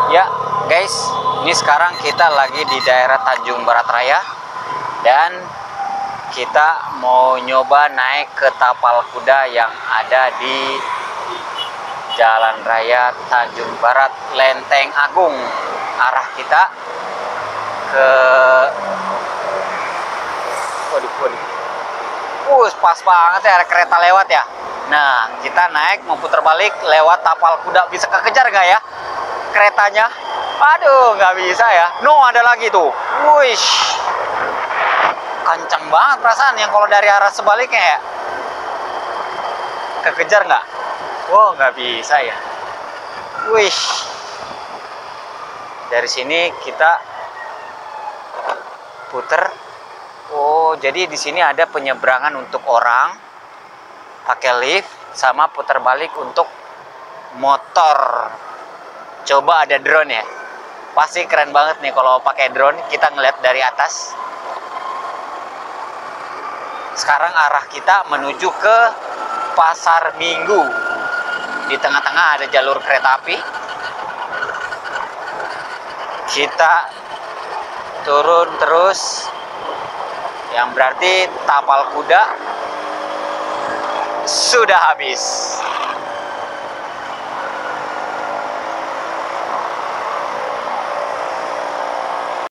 Ya guys, ini sekarang kita lagi di daerah Tanjung Barat Raya dan kita mau nyoba naik ke tapal kuda yang ada di Jalan Raya Tanjung Barat Lenteng Agung. Arah kita ke pas banget ya, ada kereta lewat ya. Nah, kita naik mau putar balik lewat tapal kuda. Bisa kekejar gak ya keretanya? Aduh, nggak bisa ya. No, ada lagi tuh. Wish, kenceng banget perasaan yang kalau dari arah sebaliknya ya. Kekejar nggak? Oh, nggak bisa ya. Wish, dari sini kita puter. Oh, jadi di sini ada penyeberangan untuk orang pakai lift sama putar balik untuk motor. Coba ada drone ya. Pasti keren banget nih kalau pakai drone, kita ngeliat dari atas. Sekarang arah kita menuju ke Pasar Minggu. Di tengah-tengah ada jalur kereta api. Kita turun terus, yang berarti tapal kuda sudah habis.